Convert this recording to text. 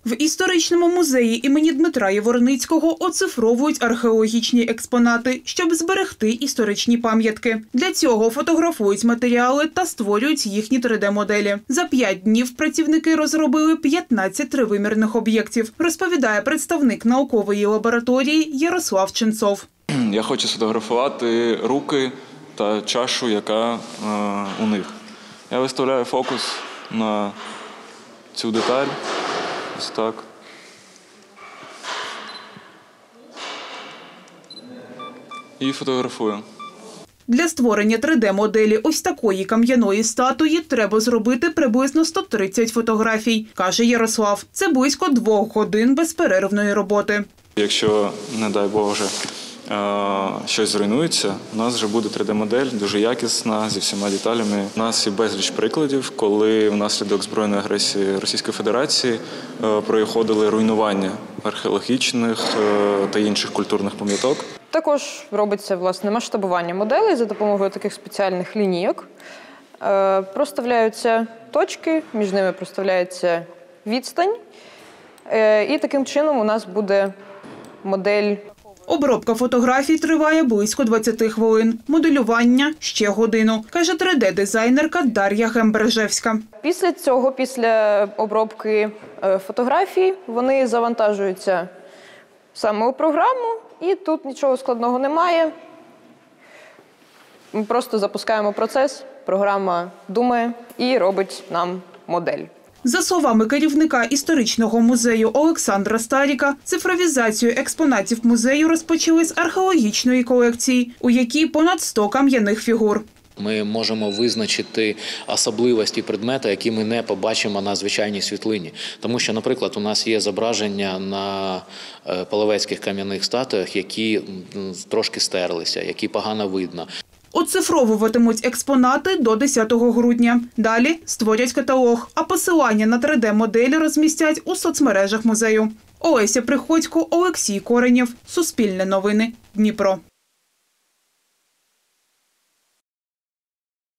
В історичному музеї імені Дмитра Яворницького оцифровують археологічні експонати, щоб зберегти історичні пам'ятки. Для цього фотографують матеріали та створюють їхні 3D-моделі. За 5 днів працівники розробили 15 тривимірних об'єктів, розповідає представник наукової лабораторії Ярослав Ченцов. Я хочу сфотографувати руки та чашу, яка у них. Я виставляю фокус на цю деталь. Ось так. І фотографую. Для створення 3D-моделі ось такої кам'яної статуї треба зробити приблизно 130 фотографій, каже Ярослав. Це близько 2 годин безперервної роботи. Якщо, не дай Боже, щось зруйнується, у нас вже буде 3D-модель, дуже якісна, зі всіма деталями. У нас є безліч прикладів, коли внаслідок збройної агресії Російської Федерації проходили руйнування археологічних та інших культурних пам'яток. Також робиться, власне, масштабування моделей за допомогою таких спеціальних лінійок. Проставляються точки, між ними проставляється відстань. І таким чином у нас буде модель. Обробка фотографій триває близько 20 хвилин. Моделювання – ще годину, каже 3D-дизайнерка Дар'я Гембержевська. Після цього, після обробки фотографій, вони завантажуються саме у програму, і тут нічого складного немає. Ми просто запускаємо процес, програма думає і робить нам модель. За словами керівника історичного музею Олександра Старіка, цифровізацію експонатів музею розпочали з археологічної колекції, у якій понад 100 кам'яних фігур. Ми можемо визначити особливості предмета, які ми не побачимо на звичайній світлині. Тому що, наприклад, у нас є зображення на половецьких кам'яних статуях, які трошки стерлися, які погано видно. Оцифровуватимуть експонати до 10 грудня. Далі створять каталог, а посилання на 3D-моделі розмістять у соцмережах музею. Олеся Приходько, Олексій Коренєв. Суспільне новини. Дніпро.